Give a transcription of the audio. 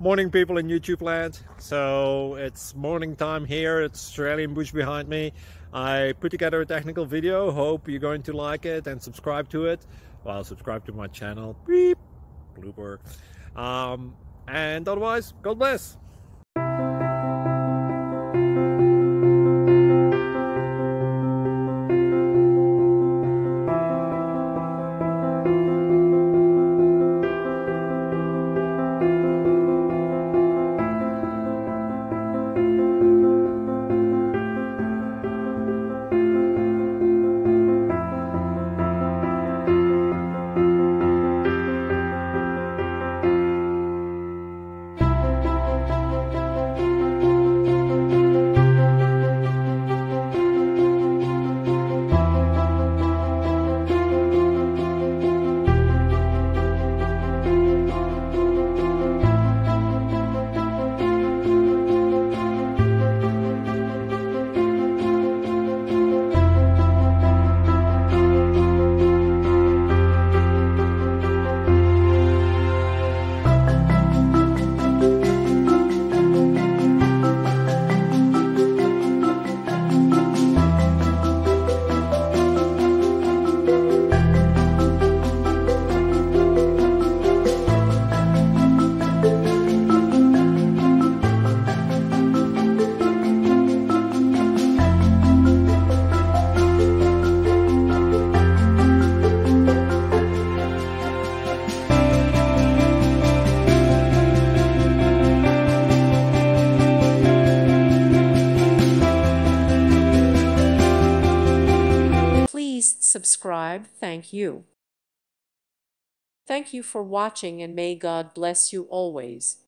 Morning, people in YouTube land. So it's morning time here. It's Australian bush behind me. I put together a technical video. Hope you're going to like it and subscribe to it. Well, subscribe to my channel. Beep. Blooper. And otherwise, God bless. Please subscribe. Thank you. Thank you for watching, and may God bless you always.